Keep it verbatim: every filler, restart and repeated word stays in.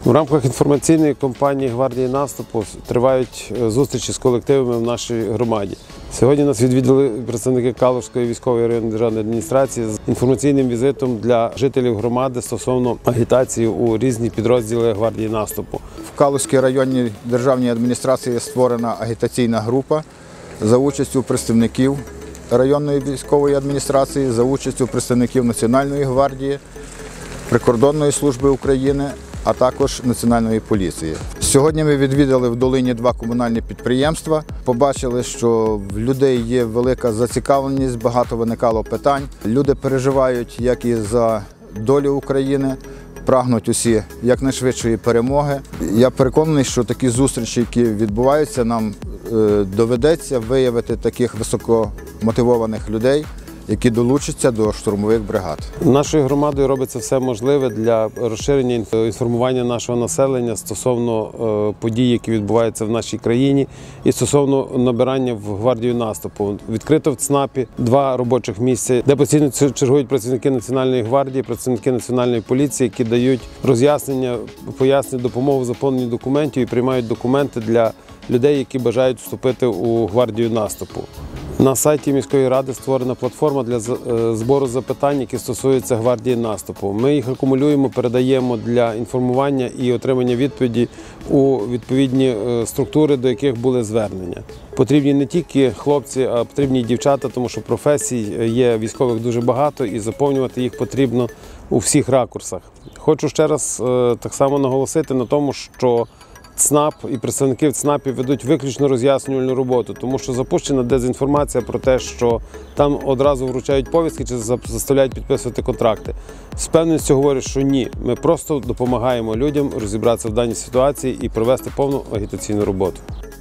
У рамках інформаційної кампанії «Гвардії наступу» тривають зустрічі з колективами в нашій громаді. Сьогодні нас відвідали представники Калуської військової районної державної адміністрації з інформаційним візитом для жителів громади стосовно агітації у різні підрозділи «Гвардії наступу». В Калуській районній державній адміністрації створена агітаційна група за участю представників районної військової адміністрації, за участю представників Національної гвардії, Прикордонної служби України, а також Національної поліції. Сьогодні ми відвідали в Долині два комунальні підприємства, побачили, що в людей є велика зацікавленість, багато виникало питань. Люди переживають як і за долю України, прагнуть усі якнайшвидшої перемоги. Я переконаний, що такі зустрічі, які відбуваються, нам доведеться виявити таких високомотивованих людей, які долучаться до штурмових бригад. Нашою громадою робиться все можливе для розширення інформування нашого населення стосовно подій, які відбуваються в нашій країні, і стосовно набирання в гвардію наступу. Відкрито в ЦНАПі два робочих місця, де постійно чергують працівники Національної гвардії, працівники Національної поліції, які дають роз'яснення, пояснення, допомогу в заповненні документів і приймають документи для людей, які бажають вступити у гвардію наступу. На сайті міської ради створена платформа для збору запитань, які стосуються гвардії наступу. Ми їх акумулюємо, передаємо для інформування і отримання відповіді у відповідні структури, до яких були звернення. Потрібні не тільки хлопці, а потрібні і дівчата, тому що професій є військових дуже багато і заповнювати їх потрібно у всіх ракурсах. Хочу ще раз так само наголосити на тому, що ЦНАП і представники ЦНАПів ведуть виключно роз'яснювальну роботу, тому що запущена дезінформація про те, що там одразу вручають повістки чи заставляють підписувати контракти. З певністю говорю, що ні, ми просто допомагаємо людям розібратися в даній ситуації і провести повну агітаційну роботу.